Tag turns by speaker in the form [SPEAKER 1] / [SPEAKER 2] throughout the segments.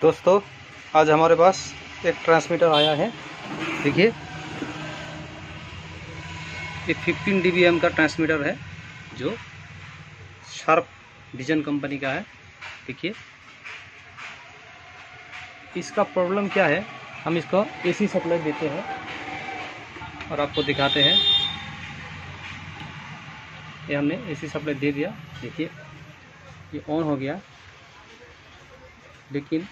[SPEAKER 1] दोस्तों, आज हमारे पास एक ट्रांसमीटर आया है। देखिए, ये 15 dBm का ट्रांसमीटर है जो शार्प विजन कंपनी का है। देखिए, इसका प्रॉब्लम क्या है, हम इसको एसी सप्लाई देते हैं और आपको दिखाते हैं। ये हमने एसी सप्लाई दे दिया। देखिए, ये ऑन हो गया, लेकिन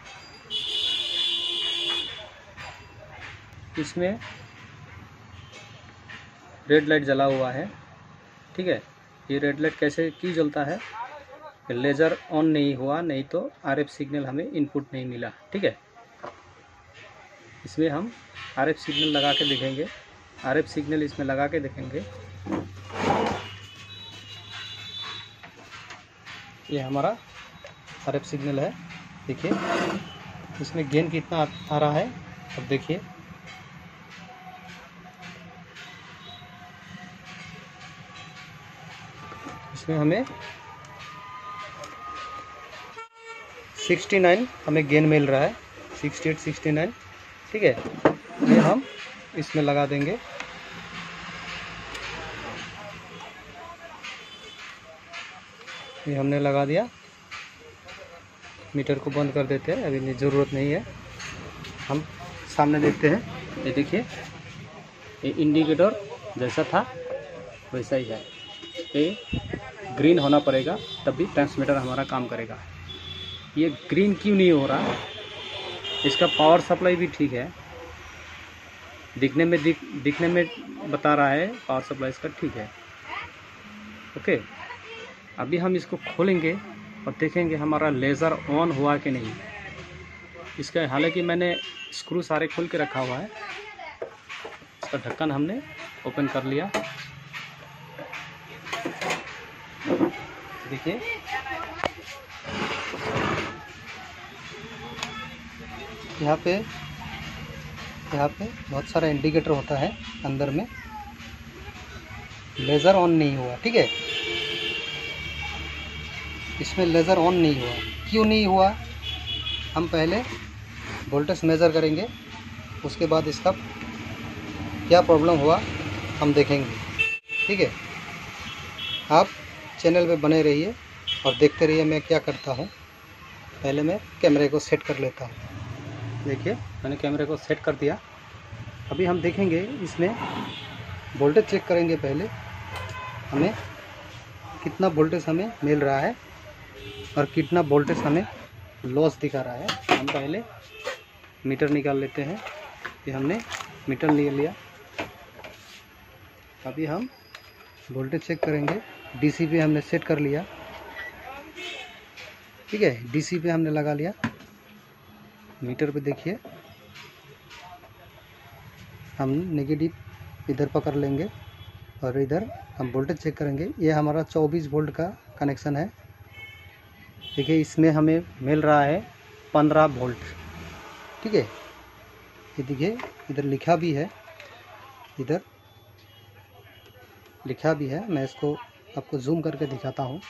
[SPEAKER 1] इसमें रेड लाइट जला हुआ है। ठीक है, ये रेड लाइट कैसे क्यों जलता है? लेज़र ऑन नहीं हुआ, नहीं तो आरएफ सिग्नल हमें इनपुट नहीं मिला। ठीक है, इसमें हम आरएफ सिग्नल लगा के देखेंगे। आरएफ सिग्नल इसमें लगा के देखेंगे। ये हमारा आरएफ सिग्नल है। देखिए, इसमें गेन कितना आ रहा है। अब देखिए, इसमें हमें 69 हमें गेन मिल रहा है, 68, 69। ठीक है, ये हम इसमें लगा देंगे। ये हमने लगा दिया। मीटर को बंद कर देते हैं, अभी ज़रूरत नहीं है। हम सामने देखते हैं। ये देखिए, ये इंडिकेटर जैसा था वैसा ही है। ये ग्रीन होना पड़ेगा, तभी ट्रांसमीटर हमारा काम करेगा। ये ग्रीन क्यों नहीं हो रहा? इसका पावर सप्लाई भी ठीक है, दिखने में बता रहा है पावर सप्लाई इसका ठीक है। ओके, अभी हम इसको खोलेंगे और देखेंगे हमारा लेज़र ऑन हुआ कि नहीं। इसका हालांकि मैंने स्क्रू सारे खोल के रखा हुआ है। इसका ढक्कन हमने ओपन कर लिया। देखिए, यहाँ पे बहुत सारा इंडिकेटर होता है अंदर में। लेज़र ऑन नहीं हुआ। ठीक है, इसमें लेज़र ऑन नहीं हुआ। क्यों नहीं हुआ? हम पहले वोल्टेज मेज़र करेंगे, उसके बाद इसका क्या प्रॉब्लम हुआ हम देखेंगे। ठीक है, आप चैनल पे बने रहिए और देखते रहिए मैं क्या करता हूँ। पहले मैं कैमरे को सेट कर लेता हूँ। देखिए, मैंने कैमरे को सेट कर दिया। अभी हम देखेंगे, इसमें वोल्टेज चेक करेंगे। पहले हमें कितना वोल्टेज हमें मिल रहा है और कितना वोल्टेज हमें लॉस दिखा रहा है। हम पहले मीटर निकाल लेते हैं। ये हमने मीटर ले लिया। अभी हम वोल्टेज चेक करेंगे। डीसी पे हमने सेट कर लिया। ठीक है, डीसी पे हमने लगा लिया। मीटर पे देखिए, हम नेगेटिव इधर पकड़ लेंगे और इधर हम वोल्टेज चेक करेंगे। ये हमारा 24 वोल्ट का कनेक्शन है। देखिए, इसमें हमें मिल रहा है 15 वोल्ट। ठीक है, ये देखिए, इधर लिखा भी है, इधर लिखा भी है। मैं इसको आपको जूम करके दिखाता हूँ।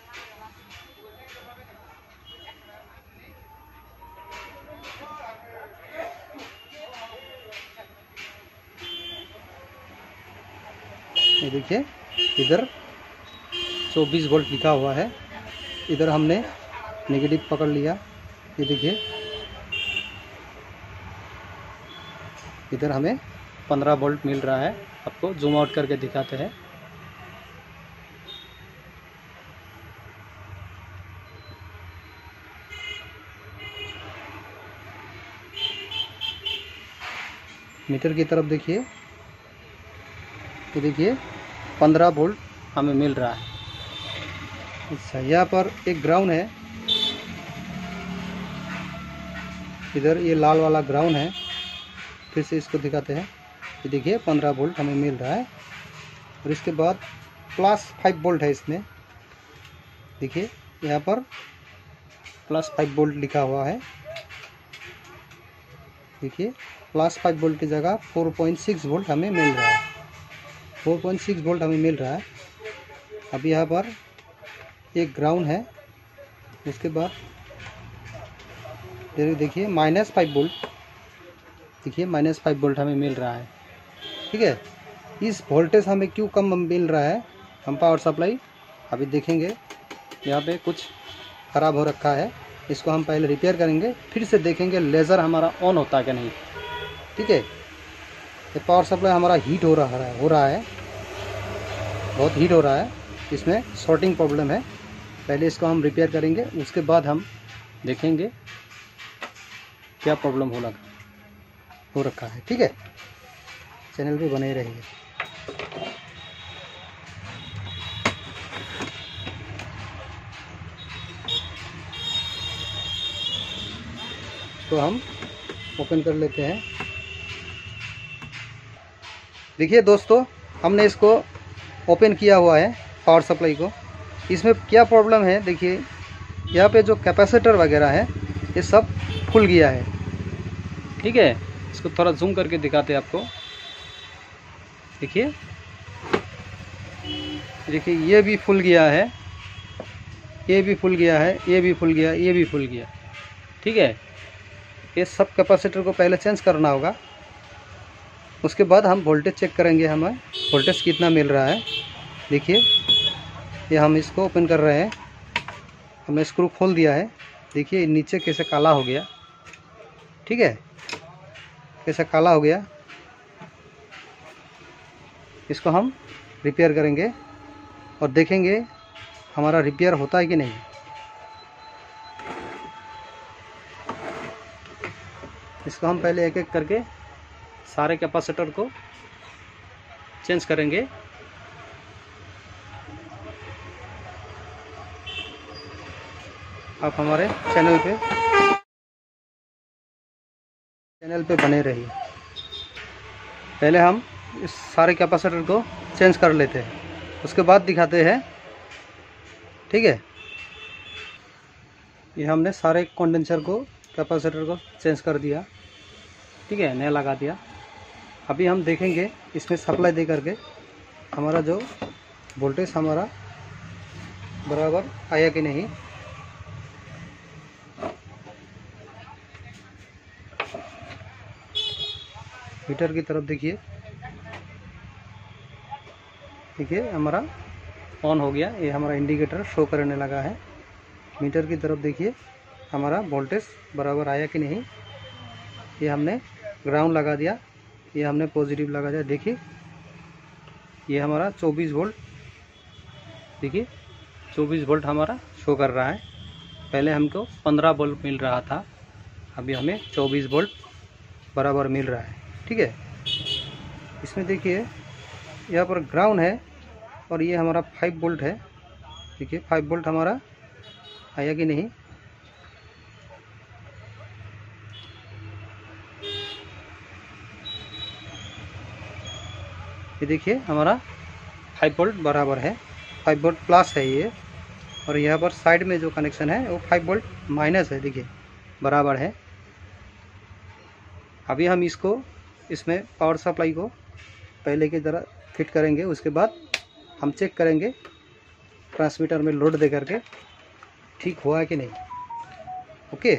[SPEAKER 1] ये देखिए, इधर 24 वोल्ट लिखा हुआ है। इधर हमने नेगेटिव पकड़ लिया। ये देखिए, इधर हमें 15 वोल्ट मिल रहा है। आपको जूम आउट करके दिखाते हैं। मीटर की तरफ देखिए, तो देखिए 15 वोल्ट हमें मिल रहा है। अच्छा, यहाँ पर एक ग्राउंड है। इधर ये लाल वाला ग्राउंड है। फिर से इसको दिखाते हैं। ये देखिए, 15 वोल्ट हमें मिल रहा है और इसके बाद +5 वोल्ट है इसमें। देखिए, यहाँ पर +5 वोल्ट लिखा हुआ है। देखिए, +5 वोल्ट की जगह 4.6 वोल्ट हमें मिल रहा है। 4.6 वोल्ट हमें मिल रहा है। अब यहाँ पर एक ग्राउंड है। उसके बाद फिर देखिए -5 वोल्ट, देखिए -5 वोल्ट हमें मिल रहा है। ठीक है, इस वोल्टेज हमें क्यों कम मिल रहा है, हम पावर सप्लाई अभी देखेंगे। यहाँ पे कुछ ख़राब हो रखा है, इसको हम पहले रिपेयर करेंगे, फिर से देखेंगे लेज़र हमारा ऑन होता है कि नहीं। ठीक है, ये पावर सप्लाई हमारा हीट हो रहा है, बहुत हीट हो रहा है, इसमें शॉर्टिंग प्रॉब्लम है। पहले इसको हम रिपेयर करेंगे, उसके बाद हम देखेंगे क्या प्रॉब्लम हो रखा है। ठीक है, चैनल पे बने रहिए। तो हम ओपन कर लेते हैं। देखिए दोस्तों, हमने इसको ओपन किया हुआ है पावर सप्लाई को। इसमें क्या प्रॉब्लम है, देखिए यहाँ पे जो कैपेसिटर वगैरह है ये सब फुल गया है। ठीक है, इसको थोड़ा जूम करके दिखाते हैं आपको। देखिए ये भी फुल गया है, ये भी फुल गया है, ये भी फुल गया, ये भी फुल गया। ठीक है, ये सब कैपेसिटर को पहले चेंज करना होगा, उसके बाद हम वोल्टेज चेक करेंगे हमें वोल्टेज कितना मिल रहा है। देखिए ये हम इसको ओपन कर रहे हैं, हमने स्क्रू खोल दिया है। देखिए नीचे कैसे काला हो गया। ठीक है, कैसे काला हो गया, इसको हम रिपेयर करेंगे और देखेंगे हमारा रिपेयर होता है कि नहीं। इसको हम पहले एक एक करके सारे कैपेसिटर को चेंज करेंगे। आप हमारे चैनल पे बने रहिए। पहले हम इस सारे कैपेसिटर को चेंज कर लेते हैं, उसके बाद दिखाते हैं। ठीक है, ये हमने सारे कंडेंसर को कैपेसिटर को चेंज कर दिया। ठीक है, नया लगा दिया। अभी हम देखेंगे इसमें सप्लाई दे करके हमारा जो वोल्टेज हमारा बराबर आया कि नहीं। मीटर की तरफ देखिए, देखिए हमारा ऑन हो गया, ये हमारा इंडिकेटर शो करने लगा है। मीटर की तरफ देखिए हमारा वोल्टेज बराबर आया कि नहीं। ये हमने ग्राउंड लगा दिया, ये हमने पॉजिटिव लगा दिया। देखिए ये हमारा 24 वोल्ट, देखिए 24 वोल्ट हमारा शो कर रहा है। पहले हमको 15 वोल्ट मिल रहा था, अभी हमें 24 वोल्ट बराबर मिल रहा है। ठीक है, इसमें देखिए यहाँ पर ग्राउंड है और ये हमारा 5 वोल्ट है। देखिए 5 वोल्ट हमारा आया कि नहीं। ये देखिए हमारा 5 वोल्ट बराबर है, 5 वोल्ट प्लस है ये। और यहाँ पर साइड में जो कनेक्शन है वो 5 वोल्ट माइनस है, देखिए बराबर है। अभी हम इसमें पावर सप्लाई को पहले की तरह फिट करेंगे, उसके बाद हम चेक करेंगे ट्रांसमीटर में लोड दे करके ठीक हुआ है कि नहीं। ओके,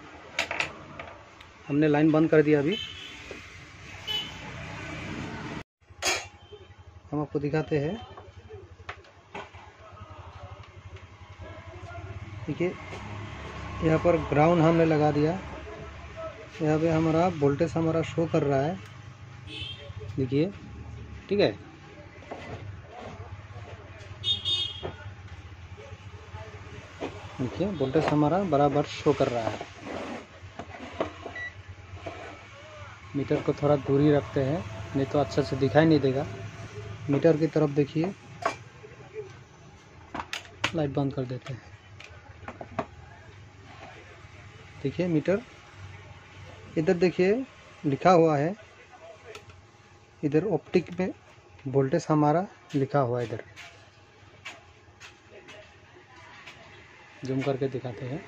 [SPEAKER 1] हमने लाइन बंद कर दिया। अभी हम आपको दिखाते हैं। देखिए यहाँ पर ग्राउंड हमने लगा दिया, यहाँ पे हमारा वोल्टेज हमारा शो कर रहा है। देखिए ठीक है, देखिए वोल्टेज हमारा बराबर शो कर रहा है। मीटर को थोड़ा दूरी रखते हैं, नहीं तो अच्छा से दिखाई नहीं देगा। मीटर की तरफ देखिए, लाइट बंद कर देते हैं। देखिए मीटर इधर देखिए लिखा हुआ है, इधर ऑप्टिक में वोल्टेज हमारा लिखा हुआ है। इधर जूम करके दिखाते हैं।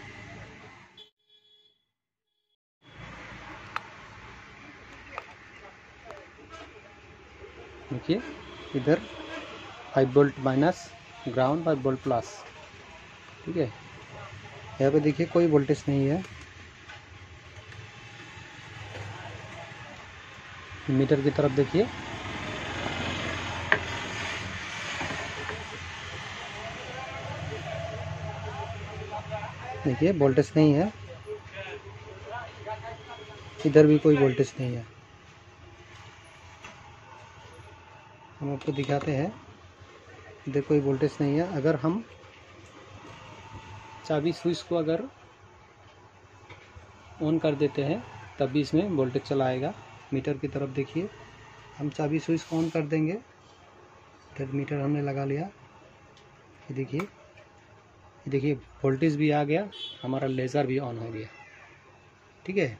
[SPEAKER 1] देखिए इधर 5 volt minus, ground 5 volt plus. ठीक है, यहाँ पे देखिए कोई वोल्टेज नहीं है। मीटर की तरफ देखिए, देखिए वोल्टेज नहीं है, इधर भी कोई वोल्टेज नहीं है। हम आपको दिखाते हैं, इधर कोई वोल्टेज नहीं है। अगर हम चाबी स्विच को अगर ऑन कर देते हैं तब भी इसमें वोल्टेज चला आएगा। मीटर की तरफ देखिए, हम चाबी स्विच को ऑन कर देंगे, इधर मीटर हमने लगा लिया, ये देखिए वोल्टेज भी आ गया, हमारा लेज़र भी ऑन हो गया। ठीक है,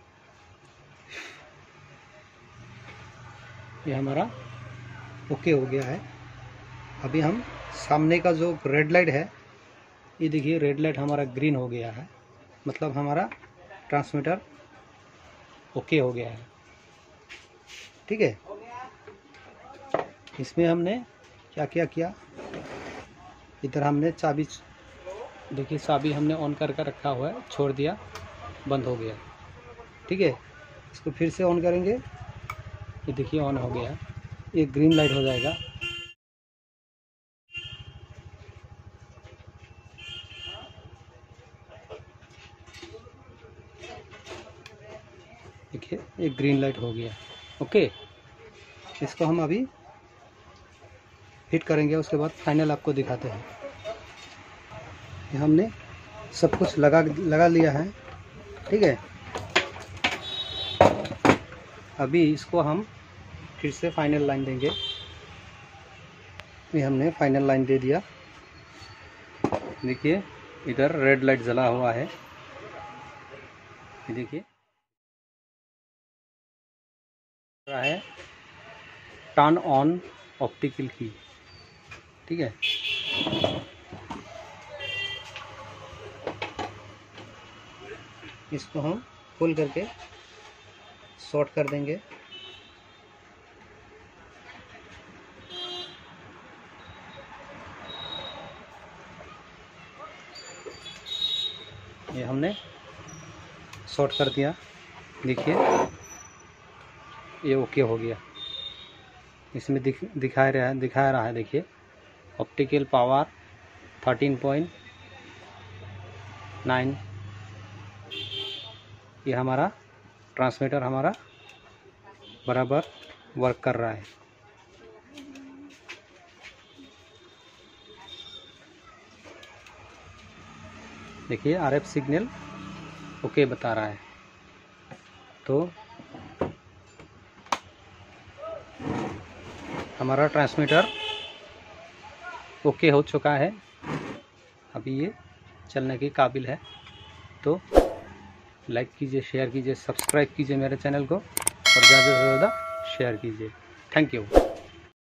[SPEAKER 1] ये हमारा ओके हो गया है। अभी हम सामने का जो रेड लाइट है, ये देखिए रेड लाइट हमारा ग्रीन हो गया है, मतलब हमारा ट्रांसमीटर ओके हो गया है। ठीक है, इसमें हमने क्या क्या किया, इधर हमने चाबी, देखिए चाबी हमने ऑन करके रखा हुआ है, छोड़ दिया, बंद हो गया। ठीक है, इसको फिर से ऑन करेंगे, ये देखिए ऑन हो गया, ये ग्रीन लाइट हो जाएगा। देखिए ये ग्रीन लाइट हो गया। ओके, इसको हम अभी हिट करेंगे, उसके बाद फाइनल आपको दिखाते हैं। ये हमने सब कुछ लगा लिया है। ठीक है, अभी इसको हम फिर से फाइनल लाइन देंगे। ये हमने फाइनल लाइन दे दिया। देखिए इधर रेड लाइट जला हुआ है, ये देखिए है टर्न ऑन ऑप्टिकल की। ठीक है, इसको हम खोल करके शॉर्ट कर देंगे। ये हमने शॉर्ट कर दिया, देखिए ये ओके हो गया। इसमें दिखा रहा है देखिए ऑप्टिकल पावर 13.9। ये हमारा ट्रांसमीटर हमारा बराबर वर्क कर रहा है। देखिए आरएफ सिग्नल ओके बता रहा है। तो हमारा ट्रांसमीटर ओके हो चुका है, अभी ये चलने के काबिल है। तो लाइक कीजिए, शेयर कीजिए, सब्सक्राइब कीजिए मेरे चैनल को और ज़्यादा से ज़्यादा शेयर कीजिए। Thank you.